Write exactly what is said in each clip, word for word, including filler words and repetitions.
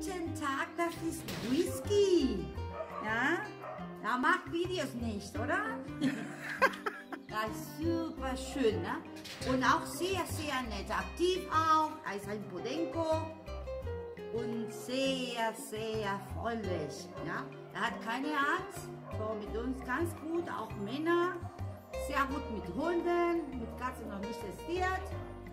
Guten Tag, das ist Whisky. Ja? Er macht Videos nicht, oder? Das ist super schön, ne? Und auch sehr, sehr nett. Aktiv auch. Er ist ein Podenco. Und sehr, sehr freundlich. Ja? Er hat keine Angst. So mit uns ganz gut. Auch Männer. Sehr gut mit Hunden. Mit Katzen noch nicht testiert.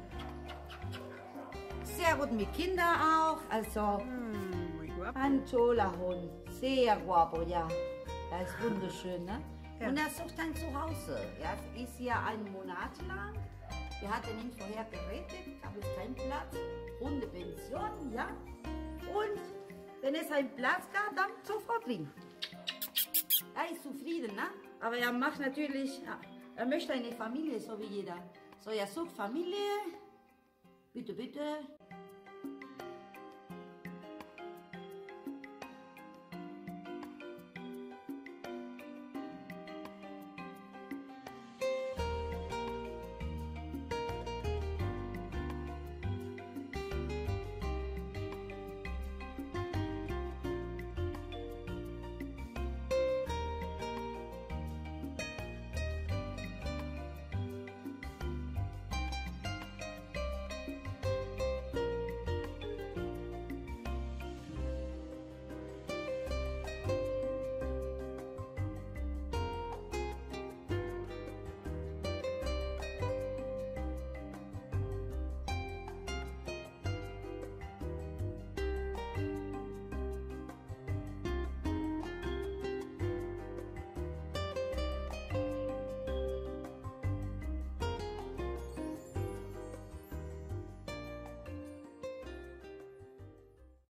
Sehr gut mit Kindern auch. Also ein toller Hund. Sehr guapo, ja. Er ist wunderschön, ne? Ja. Und er sucht ein Zuhause. Er ist hier einen Monat lang. Wir hatten ihn vorher gerettet, aber es ist kein Platz. Hundepension, ja. Und wenn es einen Platz gab, dann sofort hin. Er ist zufrieden, ne? Aber er macht natürlich, ja, er möchte eine Familie, so wie jeder. So, er sucht Familie. Bitte, bitte.